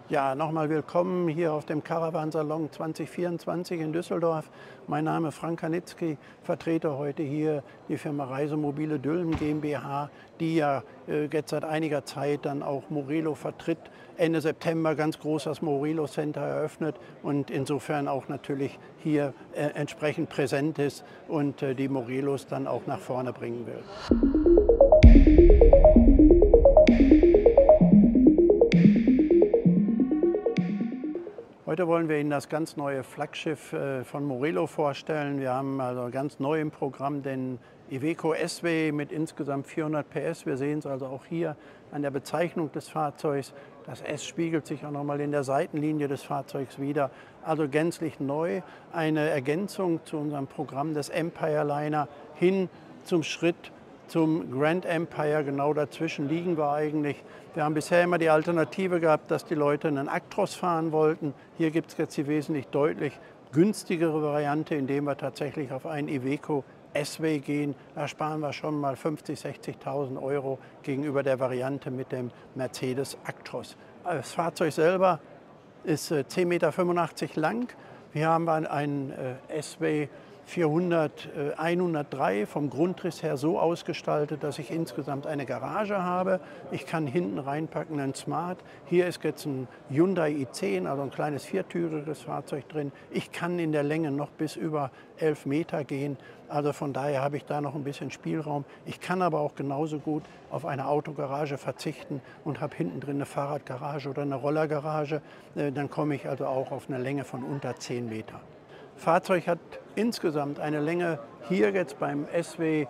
Ja, nochmal willkommen hier auf dem Caravansalon 2024 in Düsseldorf. Mein Name ist Frank Kanitzky, vertrete heute hier die Firma Reisemobile Dülmen GmbH, die ja jetzt seit einiger Zeit dann auch Morelo vertritt. Ende September ganz groß das Morelo Center eröffnet und insofern auch natürlich hier entsprechend präsent ist und die Morelos dann auch nach vorne bringen will. Heute wollen wir Ihnen das ganz neue Flaggschiff von Morelo vorstellen. Wir haben also ganz neu im Programm den Iveco S-Way mit insgesamt 400 PS. Wir sehen es also auch hier an der Bezeichnung des Fahrzeugs. Das S spiegelt sich auch nochmal in der Seitenlinie des Fahrzeugs wider. Also gänzlich neu, eine Ergänzung zu unserem Programm des Empire Liner hin zum Schritt zum Grand Empire. Genau dazwischen liegen wir eigentlich. Wir haben bisher immer die Alternative gehabt, dass die Leute einen Actros fahren wollten. Hier gibt es jetzt die wesentlich deutlich günstigere Variante, indem wir tatsächlich auf einen Iveco S-Way gehen. Da sparen wir schon mal 50.000, 60.000 Euro gegenüber der Variante mit dem Mercedes Actros. Das Fahrzeug selber ist 10,85 Meter lang. Wir haben einen S-Way 103 vom Grundriss her so ausgestaltet, dass ich insgesamt eine Garage habe. Ich kann hinten reinpacken einen Smart. Hier ist jetzt ein Hyundai i10, also ein kleines viertüriges Fahrzeug drin. Ich kann in der Länge noch bis über 11 Meter gehen. Also von daher habe ich da noch ein bisschen Spielraum. Ich kann aber auch genauso gut auf eine Autogarage verzichten und habe hinten drin eine Fahrradgarage oder eine Rollergarage. Dann komme ich also auch auf eine Länge von unter 10 Meter. Fahrzeug hat insgesamt eine Länge hier jetzt beim SW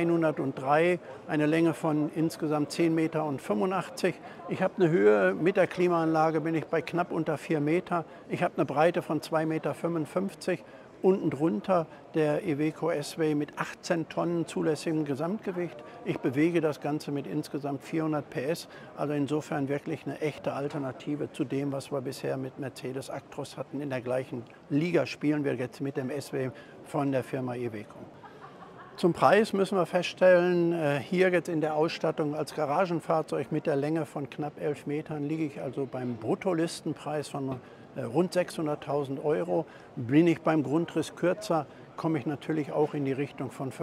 103, eine Länge von insgesamt 10,85 Meter. Ich habe eine Höhe, mit der Klimaanlage bin ich bei knapp unter 4 Meter. Ich habe eine Breite von 2,55 Meter. Unten drunter der Iveco S-Way mit 18 Tonnen zulässigem Gesamtgewicht. Ich bewege das Ganze mit insgesamt 400 PS, also insofern wirklich eine echte Alternative zu dem, was wir bisher mit Mercedes Actros hatten. In der gleichen Liga spielen wir jetzt mit dem S-Way von der Firma Iveco. Zum Preis müssen wir feststellen, hier jetzt in der Ausstattung als Garagenfahrzeug mit der Länge von knapp 11 Metern liege ich also beim Bruttolistenpreis von rund 600.000 Euro. Bin ich beim Grundriss kürzer, komme ich natürlich auch in die Richtung von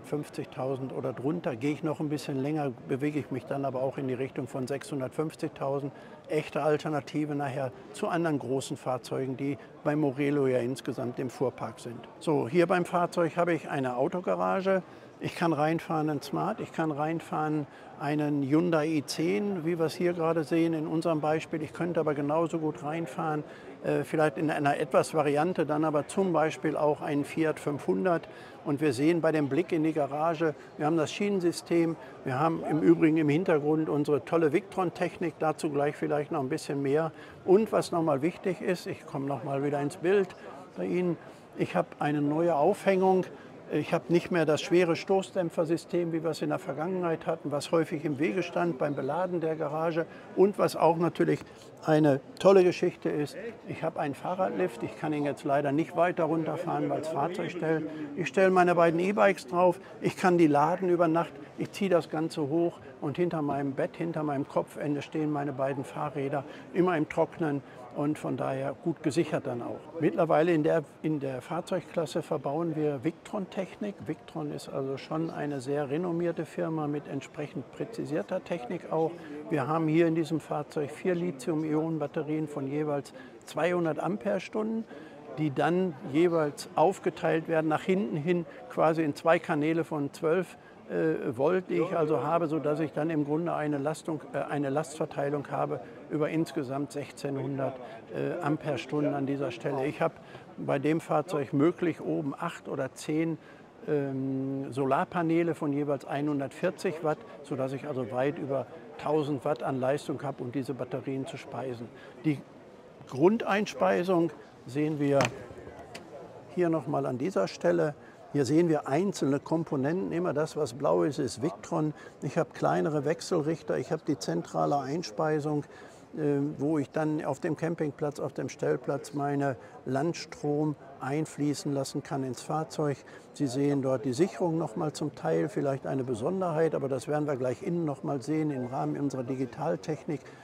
550.000 oder drunter. Gehe ich noch ein bisschen länger, bewege ich mich dann aber auch in die Richtung von 650.000. Echte Alternative nachher zu anderen großen Fahrzeugen, die bei Morelo ja insgesamt im Fuhrpark sind. So, hier beim Fahrzeug habe ich eine Autogarage. Ich kann reinfahren einen Smart, ich kann reinfahren einen Hyundai i10, wie wir es hier gerade sehen in unserem Beispiel. Ich könnte aber genauso gut reinfahren, vielleicht in einer etwas Variante, dann aber zum Beispiel auch einen Fiat 500. Und wir sehen bei dem Blick in die Garage, wir haben das Schienensystem, wir haben im Übrigen im Hintergrund unsere tolle Victron-Technik, dazu gleich vielleicht noch ein bisschen mehr. Und was nochmal wichtig ist, ich komme nochmal wieder ins Bild bei Ihnen, ich habe eine neue Aufhängung. Ich habe nicht mehr das schwere Stoßdämpfersystem, wie wir es in der Vergangenheit hatten, was häufig im Wege stand beim Beladen der Garage. Und was auch natürlich eine tolle Geschichte ist, ich habe einen Fahrradlift. Ich kann ihn jetzt leider nicht weiter runterfahren, weil es Fahrzeug stellt. Ich stelle meine beiden E-Bikes drauf. Ich kann die laden über Nacht. Ich ziehe das Ganze hoch und hinter meinem Bett, hinter meinem Kopfende stehen meine beiden Fahrräder immer im Trocknen. Und von daher gut gesichert dann auch. Mittlerweile in der Fahrzeugklasse verbauen wir Victron-Technik. Victron ist also schon eine sehr renommierte Firma mit entsprechend präzisierter Technik auch. Wir haben hier in diesem Fahrzeug 4 Lithium-Ionen-Batterien von jeweils 200 Ampere-Stunden, die dann jeweils aufgeteilt werden nach hinten hin quasi in 2 Kanäle von 12 Volt, die ich also habe, sodass ich dann im Grunde eine Lastverteilung habe über insgesamt 1600 Ampere-Stunden an dieser Stelle. Ich habe bei dem Fahrzeug möglich oben 8 oder 10 Solarpaneele von jeweils 140 Watt, sodass ich also weit über 1000 Watt an Leistung habe, um diese Batterien zu speisen. Die Grundeinspeisung sehen wir hier nochmal an dieser Stelle. Hier sehen wir einzelne Komponenten, immer das, was blau ist, ist Victron. Ich habe kleinere Wechselrichter, ich habe die zentrale Einspeisung, wo ich dann auf dem Campingplatz, auf dem Stellplatz meine Landstrom einfließen lassen kann ins Fahrzeug. Sie sehen dort die Sicherung noch mal zum Teil, vielleicht eine Besonderheit, aber das werden wir gleich innen noch mal sehen im Rahmen unserer Digitaltechnik.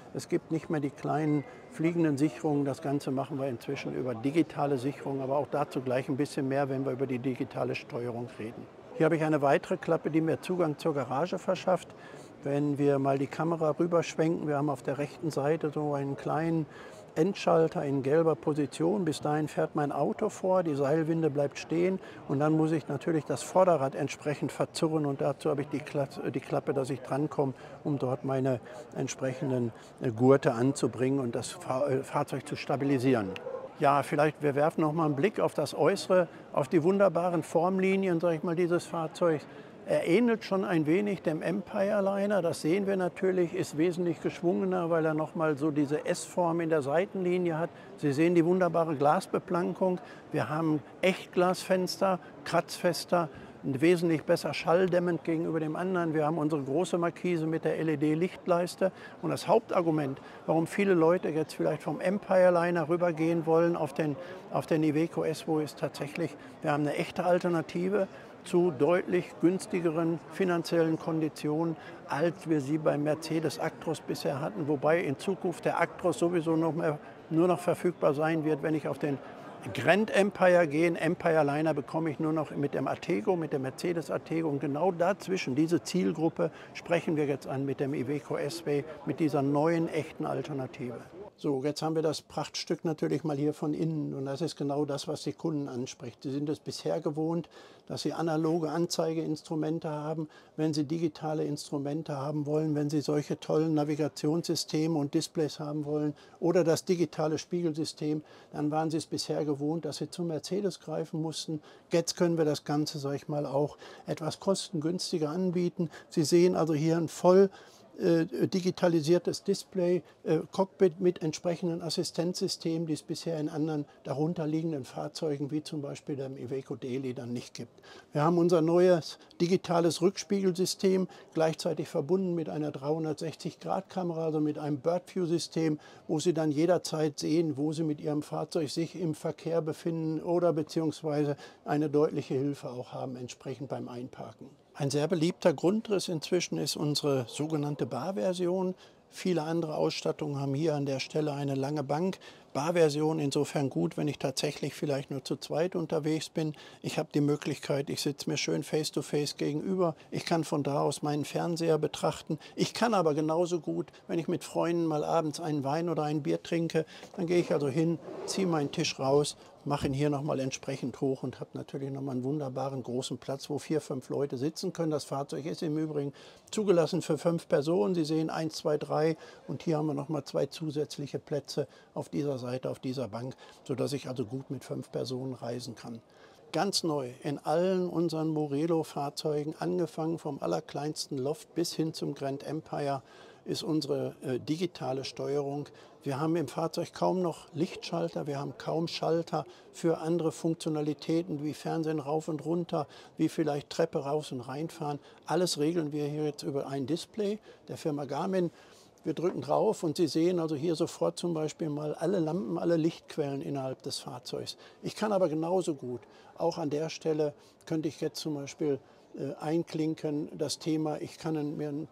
Es gibt nicht mehr die kleinen fliegenden Sicherungen. Das Ganze machen wir inzwischen über digitale Sicherung, aber auch dazu gleich ein bisschen mehr, wenn wir über die digitale Steuerung reden. Hier habe ich eine weitere Klappe, die mir Zugang zur Garage verschafft. Wenn wir mal die Kamera rüberschwenken, wir haben auf der rechten Seite so einen kleinen Endschalter in gelber Position. Bis dahin fährt mein Auto vor, die Seilwinde bleibt stehen und dann muss ich natürlich das Vorderrad entsprechend verzurren und dazu habe ich die Klappe, dass ich drankomme, um dort meine entsprechenden Gurte anzubringen und das Fahrzeug zu stabilisieren. Ja, vielleicht wir werfen noch mal einen Blick auf das Äußere, auf die wunderbaren Formlinien, sage ich mal, dieses Fahrzeugs. Er ähnelt schon ein wenig dem Empire Liner, das sehen wir natürlich, ist wesentlich geschwungener, weil er nochmal so diese S-Form in der Seitenlinie hat. Sie sehen die wunderbare Glasbeplankung. Wir haben Echtglasfenster, kratzfester, wesentlich besser schalldämmend gegenüber dem anderen. Wir haben unsere große Markise mit der LED-Lichtleiste. Und das Hauptargument, warum viele Leute jetzt vielleicht vom Empire Liner rübergehen wollen auf den Iveco Esvo, ist tatsächlich, wir haben eine echte Alternative zu deutlich günstigeren finanziellen Konditionen, als wir sie beim Mercedes Actros bisher hatten. Wobei in Zukunft der Actros sowieso nur noch verfügbar sein wird, wenn ich auf den Grand Empire gehe. Empire Liner bekomme ich nur noch mit dem Artego, mit dem Mercedes Artego. Und genau dazwischen, diese Zielgruppe, sprechen wir jetzt an mit dem Iveco S-Way, mit dieser neuen, echten Alternative. So, jetzt haben wir das Prachtstück natürlich mal hier von innen und das ist genau das, was die Kunden anspricht. Sie sind es bisher gewohnt, dass sie analoge Anzeigeinstrumente haben. Wenn sie digitale Instrumente haben wollen, wenn sie solche tollen Navigationssysteme und Displays haben wollen oder das digitale Spiegelsystem, dann waren sie es bisher gewohnt, dass sie zu Mercedes greifen mussten. Jetzt können wir das Ganze, sage ich mal, auch etwas kostengünstiger anbieten. Sie sehen also hier ein voll digitalisiertes Display, Cockpit mit entsprechenden Assistenzsystemen, die es bisher in anderen darunterliegenden Fahrzeugen wie zum Beispiel dem Iveco Daily dann nicht gibt. Wir haben unser neues digitales Rückspiegelsystem, gleichzeitig verbunden mit einer 360-Grad-Kamera, also mit einem Birdview-System, wo Sie dann jederzeit sehen, wo Sie mit Ihrem Fahrzeug sich im Verkehr befinden oder beziehungsweise eine deutliche Hilfe auch haben, entsprechend beim Einparken. Ein sehr beliebter Grundriss inzwischen ist unsere sogenannte Bar-Version. Viele andere Ausstattungen haben hier an der Stelle eine lange Bank. Bar-Version insofern gut, wenn ich tatsächlich vielleicht nur zu zweit unterwegs bin. Ich habe die Möglichkeit, ich sitze mir schön face-to-face gegenüber. Ich kann von da aus meinen Fernseher betrachten. Ich kann aber genauso gut, wenn ich mit Freunden mal abends einen Wein oder ein Bier trinke, dann gehe ich also hin, ziehe meinen Tisch raus, mache ihn hier nochmal entsprechend hoch und habe natürlich nochmal einen wunderbaren großen Platz, wo 4, 5 Leute sitzen können. Das Fahrzeug ist im Übrigen zugelassen für 5 Personen. Sie sehen 1, 2, 3 und hier haben wir nochmal 2 zusätzliche Plätze auf dieser Seite, auf dieser Bank, sodass ich also gut mit 5 Personen reisen kann. Ganz neu in allen unseren Morelo-Fahrzeugen, angefangen vom allerkleinsten Loft bis hin zum Grand Empire, ist unsere digitale Steuerung. Wir haben im Fahrzeug kaum noch Lichtschalter, wir haben kaum Schalter für andere Funktionalitäten wie Fernsehen rauf und runter, wie vielleicht Treppe raus und reinfahren. Alles regeln wir hier jetzt über ein Display der Firma Garmin. Wir drücken drauf und Sie sehen also hier sofort zum Beispiel mal alle Lampen, alle Lichtquellen innerhalb des Fahrzeugs. Ich kann aber genauso gut, auch an der Stelle könnte ich jetzt zum Beispiel einklinken, das Thema, ich kann mir einen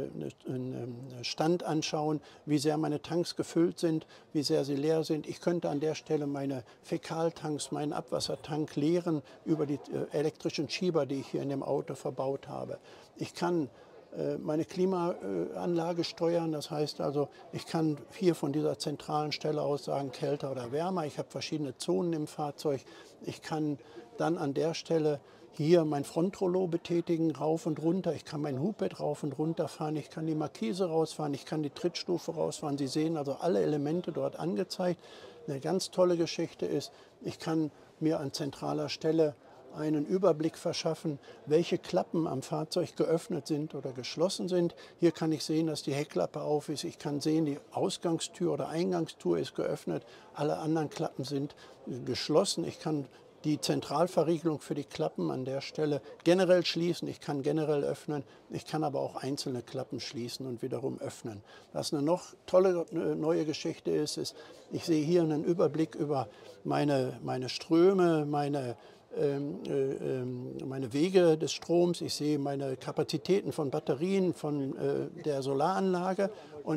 Stand anschauen, wie sehr meine Tanks gefüllt sind, wie sehr sie leer sind. Ich könnte an der Stelle meine Fäkaltanks, meinen Abwassertank leeren über die elektrischen Schieber, die ich hier in dem Auto verbaut habe. Ich kann meine Klimaanlage steuern, das heißt also, ich kann hier von dieser zentralen Stelle aus sagen, kälter oder wärmer. Ich habe verschiedene Zonen im Fahrzeug. Ich kann dann an der Stelle hier mein Frontrollo betätigen, rauf und runter. Ich kann mein Hubbett rauf und runter fahren. Ich kann die Markise rausfahren. Ich kann die Trittstufe rausfahren. Sie sehen also alle Elemente dort angezeigt. Eine ganz tolle Geschichte ist, ich kann mir an zentraler Stelle einen Überblick verschaffen, welche Klappen am Fahrzeug geöffnet sind oder geschlossen sind. Hier kann ich sehen, dass die Heckklappe auf ist. Ich kann sehen, die Ausgangstür oder Eingangstür ist geöffnet. Alle anderen Klappen sind geschlossen. Ich kann die Zentralverriegelung für die Klappen an der Stelle generell schließen. Ich kann generell öffnen. Ich kann aber auch einzelne Klappen schließen und wiederum öffnen. Was eine noch tolle neue Geschichte ist, ich sehe hier einen Überblick über meine Ströme, meine Wege des Stroms, ich sehe meine Kapazitäten von Batterien, von der Solaranlage und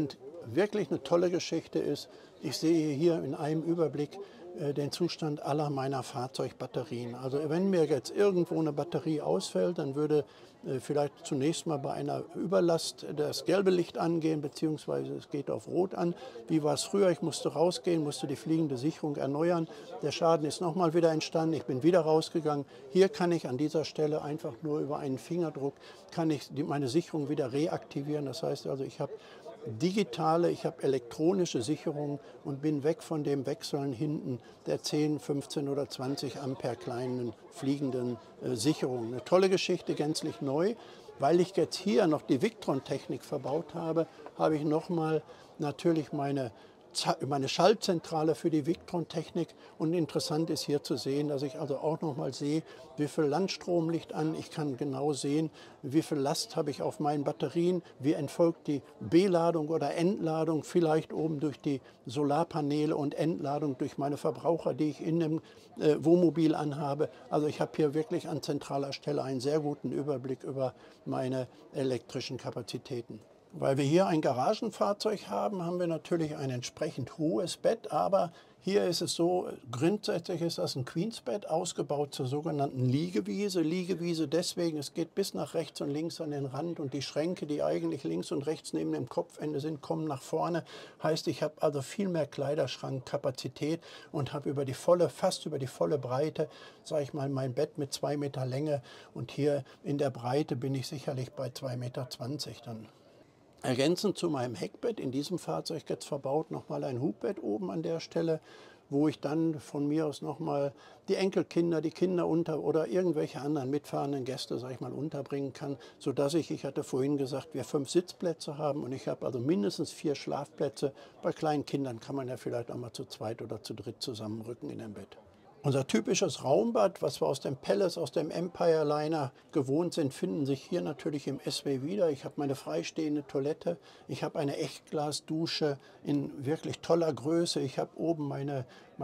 wirklich eine tolle Geschichte ist, ich sehe hier in einem Überblick den Zustand aller meiner Fahrzeugbatterien. Also wenn mir jetzt irgendwo eine Batterie ausfällt, dann würde vielleicht zunächst mal bei einer Überlast das gelbe Licht angehen, beziehungsweise es geht auf Rot an. Wie war es früher? Ich musste rausgehen, musste die fliegende Sicherung erneuern. Der Schaden ist nochmal wieder entstanden, ich bin wieder rausgegangen. Hier kann ich an dieser Stelle einfach nur über einen Fingerdruck kann ich meine Sicherung wieder reaktivieren. Das heißt also, ich habe digitale, ich habe elektronische Sicherung und bin weg von dem Wechseln hinten der 10, 15 oder 20 Ampere kleinen fliegenden Sicherungen. Eine tolle Geschichte, gänzlich neu. Weil ich jetzt hier noch die Victron-Technik verbaut habe, habe ich nochmal natürlich meine Schaltzentrale für die Victron-Technik. Und interessant ist hier zu sehen, dass ich also auch noch mal sehe, wie viel Landstrom liegt an. Ich kann genau sehen, wie viel Last habe ich auf meinen Batterien, wie entfolgt die Beladung oder Entladung, vielleicht oben durch die Solarpaneele und Entladung durch meine Verbraucher, die ich in dem Wohnmobil anhabe. Also ich habe hier wirklich an zentraler Stelle einen sehr guten Überblick über meine elektrischen Kapazitäten. Weil wir hier ein Garagenfahrzeug haben, haben wir natürlich ein entsprechend hohes Bett, aber hier ist es so, grundsätzlich ist das ein Queensbett, ausgebaut zur sogenannten Liegewiese. Liegewiese deswegen, es geht bis nach rechts und links an den Rand und die Schränke, die eigentlich links und rechts neben dem Kopfende sind, kommen nach vorne. Heißt, ich habe also viel mehr Kleiderschrankkapazität und habe fast über die volle Breite, sage ich mal, mein Bett mit 2 Meter Länge und hier in der Breite bin ich sicherlich bei 2,20 Meter dann. Ergänzend zu meinem Heckbett, in diesem Fahrzeug jetzt verbaut, nochmal ein Hubbett oben an der Stelle, wo ich dann von mir aus nochmal die Enkelkinder, die Kinder oder irgendwelche anderen mitfahrenden Gäste, sag ich mal, unterbringen kann, sodass ich hatte vorhin gesagt, wir 5 Sitzplätze haben und ich habe also mindestens 4 Schlafplätze. Bei kleinen Kindern kann man ja vielleicht auch mal zu zweit oder zu dritt zusammenrücken in dem Bett. Unser typisches Raumbad, was wir aus dem Palace, aus dem Empire Liner gewohnt sind, finden sich hier natürlich im SW wieder. Ich habe meine freistehende Toilette, ich habe eine Echtglasdusche in wirklich toller Größe, ich habe oben meine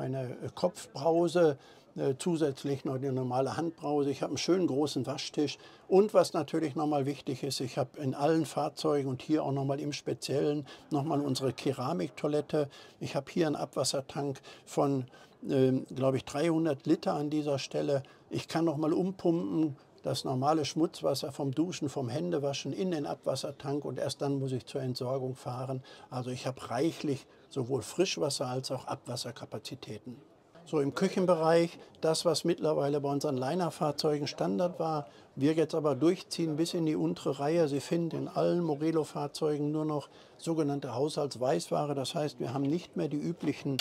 Kopfbrause, zusätzlich noch eine normale Handbrause, ich habe einen schönen großen Waschtisch und was natürlich nochmal wichtig ist, ich habe in allen Fahrzeugen und hier auch nochmal im Speziellen nochmal unsere Keramiktoilette. Ich habe hier einen Abwassertank von glaube ich, 300 Liter an dieser Stelle. Ich kann noch mal umpumpen, das normale Schmutzwasser vom Duschen, vom Händewaschen in den Abwassertank und erst dann muss ich zur Entsorgung fahren. Also ich habe reichlich sowohl Frischwasser als auch Abwasserkapazitäten. So im Küchenbereich, das was mittlerweile bei unseren Liner-Fahrzeugen Standard war, wir jetzt aber durchziehen bis in die untere Reihe. Sie finden in allen Morelo-Fahrzeugen nur noch sogenannte Haushaltsweißware. Das heißt, wir haben nicht mehr die üblichen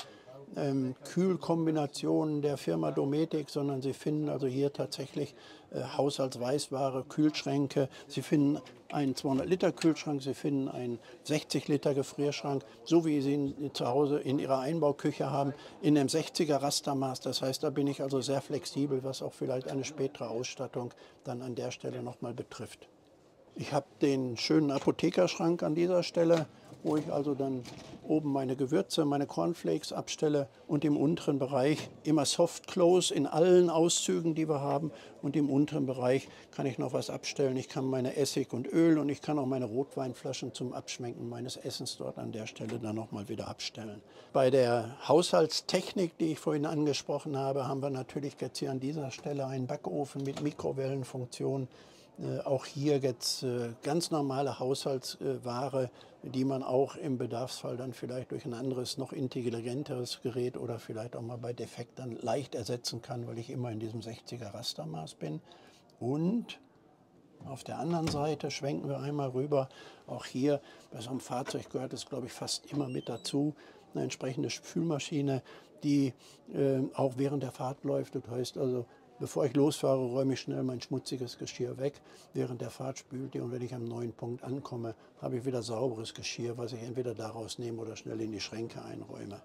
Kühlkombinationen der Firma Dometic, sondern Sie finden also hier tatsächlich Haushaltsweißware, Kühlschränke. Sie finden einen 200-Liter-Kühlschrank, Sie finden einen 60-Liter-Gefrierschrank, so wie Sie ihn zu Hause in Ihrer Einbauküche haben, in einem 60er-Rastermaß. Das heißt, da bin ich also sehr flexibel, was auch vielleicht eine spätere Ausstattung dann an der Stelle nochmal betrifft. Ich habe den schönen Apothekerschrank an dieser Stelle, wo ich also dann oben meine Gewürze, meine Cornflakes abstelle und im unteren Bereich immer Soft Close in allen Auszügen, die wir haben. Und im unteren Bereich kann ich noch was abstellen. Ich kann meine Essig und Öl und ich kann auch meine Rotweinflaschen zum Abschwenken meines Essens dort an der Stelle dann nochmal wieder abstellen. Bei der Haushaltstechnik, die ich vorhin angesprochen habe, haben wir natürlich jetzt hier an dieser Stelle einen Backofen mit Mikrowellenfunktion. Auch hier jetzt ganz normale Haushaltsware, die man auch im Bedarfsfall dann vielleicht durch ein anderes, noch intelligenteres Gerät oder vielleicht auch mal bei Defekt dann leicht ersetzen kann, weil ich immer in diesem 60er Rastermaß bin. Und auf der anderen Seite schwenken wir einmal rüber. Auch hier bei so einem Fahrzeug gehört es, glaube ich, fast immer mit dazu. Eine entsprechende Spülmaschine, die auch während der Fahrt läuft. Das heißt also, bevor ich losfahre, räume ich schnell mein schmutziges Geschirr weg. Während der Fahrt spült die und wenn ich am neuen Punkt ankomme, habe ich wieder sauberes Geschirr, was ich entweder daraus nehme oder schnell in die Schränke einräume.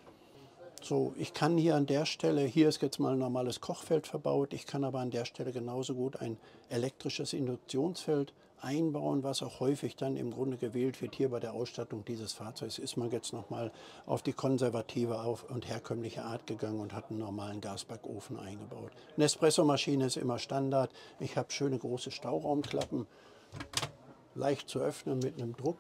So, ich kann hier an der Stelle, hier ist jetzt mal ein normales Kochfeld verbaut, ich kann aber an der Stelle genauso gut ein elektrisches Induktionsfeld einbauen, was auch häufig dann im Grunde gewählt wird. Hier bei der Ausstattung dieses Fahrzeugs ist man jetzt nochmal auf die konservative und herkömmliche Art gegangen und hat einen normalen Gasbackofen eingebaut. Eine Espressomaschine ist immer Standard. Ich habe schöne große Stauraumklappen, leicht zu öffnen mit einem Druck.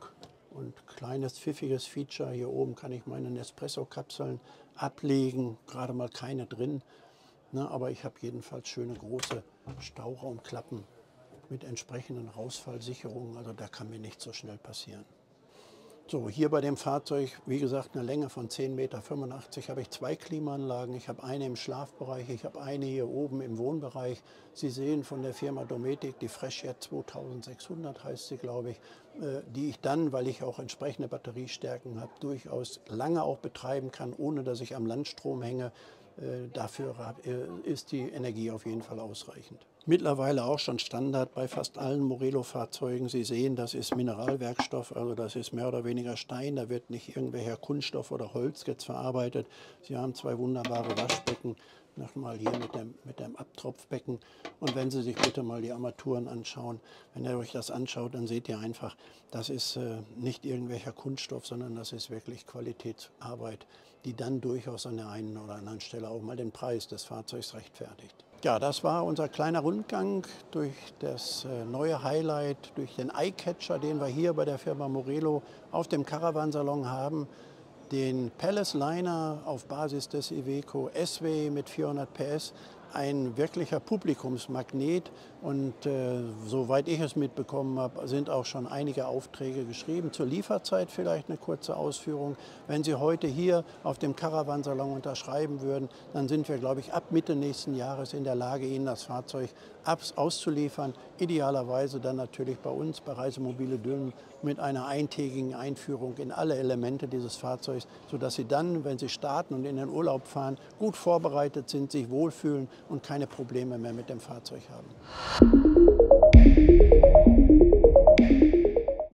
Und kleines pfiffiges Feature, hier oben kann ich meine Nespresso-Kapseln ablegen, gerade mal keine drin. Ne, aber ich habe jedenfalls schöne große Stauraumklappen mit entsprechenden Rausfallsicherungen, also da kann mir nicht so schnell passieren. So, hier bei dem Fahrzeug, wie gesagt, eine Länge von 10,85 Meter habe ich 2 Klimaanlagen. Ich habe eine im Schlafbereich, ich habe eine hier oben im Wohnbereich. Sie sehen von der Firma Dometic, die FreshJet 2600 heißt sie, glaube ich, die ich dann, weil ich auch entsprechende Batteriestärken habe, durchaus lange auch betreiben kann, ohne dass ich am Landstrom hänge. Dafür ist die Energie auf jeden Fall ausreichend. Mittlerweile auch schon Standard bei fast allen Morelo-Fahrzeugen. Sie sehen, das ist Mineralwerkstoff, also das ist mehr oder weniger Stein. Da wird nicht irgendwelcher Kunststoff oder Holz jetzt verarbeitet. Sie haben 2 wunderbare Waschbecken. Nochmal hier mit dem Abtropfbecken. Und wenn Sie sich bitte mal die Armaturen anschauen, wenn ihr euch das anschaut, dann seht ihr einfach, das ist nicht irgendwelcher Kunststoff, sondern das ist wirklich Qualitätsarbeit, die dann durchaus an der einen oder anderen Stelle auch mal den Preis des Fahrzeugs rechtfertigt. Ja, das war unser kleiner Rundgang durch das neue Highlight, durch den Eyecatcher, den wir hier bei der Firma Morelo auf dem Caravansalon haben. Den Palace Liner auf Basis des Iveco S-Way mit 400 PS, ein wirklicher Publikumsmagnet und soweit ich es mitbekommen habe, sind auch schon einige Aufträge geschrieben. Zur Lieferzeit vielleicht eine kurze Ausführung. Wenn Sie heute hier auf dem Caravansalon unterschreiben würden, dann sind wir, glaube ich, ab Mitte nächsten Jahres in der Lage, Ihnen das Fahrzeug auszuliefern. Idealerweise dann natürlich bei uns, bei Reisemobile Dülmen, mit einer eintägigen Einführung in alle Elemente dieses Fahrzeugs, sodass Sie dann, wenn Sie starten und in den Urlaub fahren, gut vorbereitet sind, sich wohlfühlen und keine Probleme mehr mit dem Fahrzeug haben.